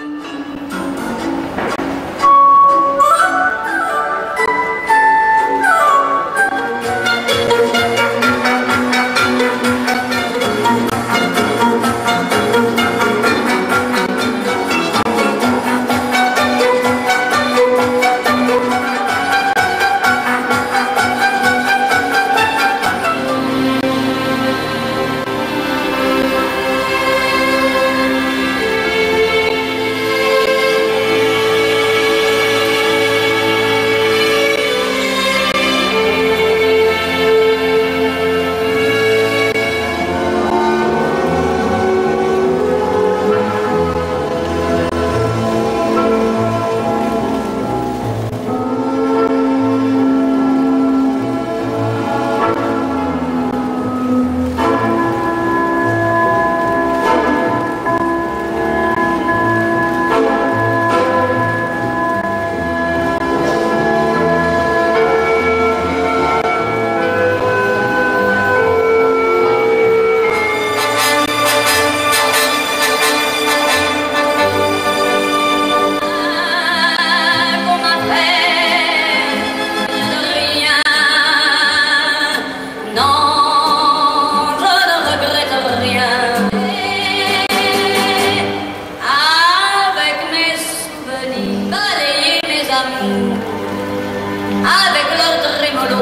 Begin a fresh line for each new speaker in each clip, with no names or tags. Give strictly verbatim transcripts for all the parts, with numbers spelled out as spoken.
avec leur trémolo.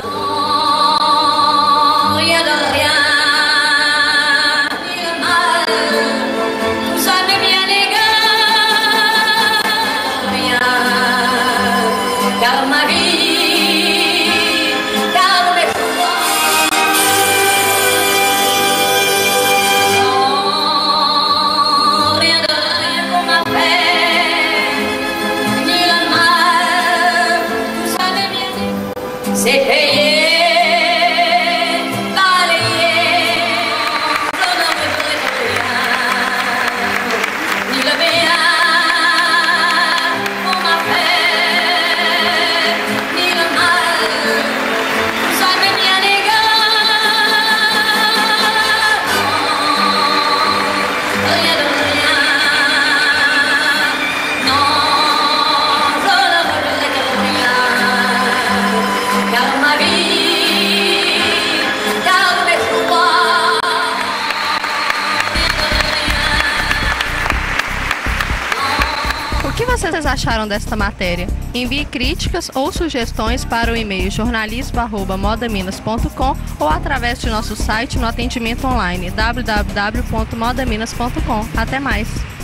Non, rien de rien, ni le mal, tout ça n'est bien égal, rien, car ma vie, car mes choix, non, rien de rien qu'on m'a fait, ni le mal, tout ça n'est bien égal, c'est payé.
O que vocês acharam desta matéria? Envie críticas ou sugestões para o e-mail jornalismo arroba modaminas ponto com ou através de nosso site no atendimento online w w w ponto modaminas ponto com. Até mais!